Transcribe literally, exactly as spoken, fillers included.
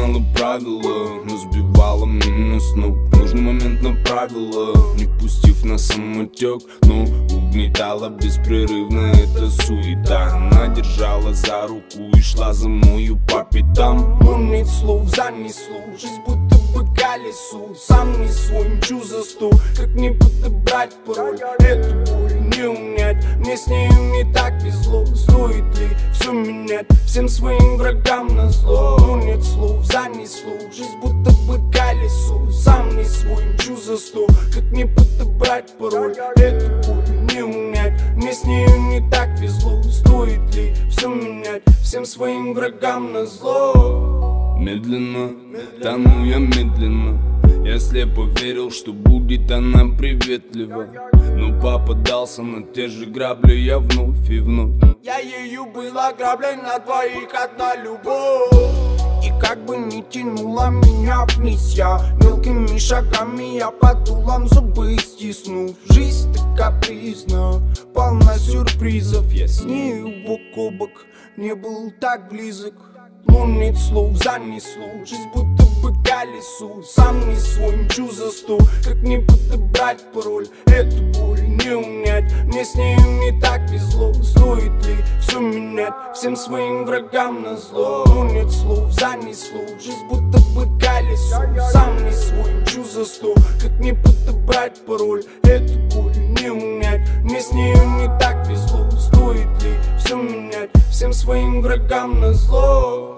знала правила, но сбивала меня с ног. В нужный момент направила, не пустив на самотек, но угнетала беспрерывно эта суета. Она держала за руку и шла за мною по пятам. Но нет слов, занесло, жизнь будто бы колесо. Сам не свой, мчу за сто, как не подобрать пароль. Эту боль не унять, мне с нею не так везло. Стоит ли все менять, всем своим врагам назло? Но нет слов, занесло, жизнь будто бы колесо. Сам не свой, мчу за сто, как не подобрать пароль. Эту боль не унять, мне с нею не так везло. Стоит ли все менять, всем своим врагам назло? Медленно, тону я медленно. Я слепо верил, что будет она приветлива, но попадался на те же грабли я вновь и вновь. Я ею был ограблен, на двоих одна любовь. И как бы ни тянула меня вниз, я мелкими шагами, я под дулом зубы стиснув. Жизнь так капризна, полна сюрпризов. Я с нею бок о бок, не был так близок. Но нет слов, занесло, жизнь будто бы колесо. Сам не свой, мчу за сто, как не подобрать пароль. Эту боль не унять, мне с нею не так везло. Стоит ли все менять, всем своим врагам назло? Но нет слов, занесло, жизнь будто бы колесо. Сам не свой, мчу за сто, как не подобрать пароль. Эту боль не унять, мне с нею не так везло. Стоит ли все менять, всем своим врагам назло?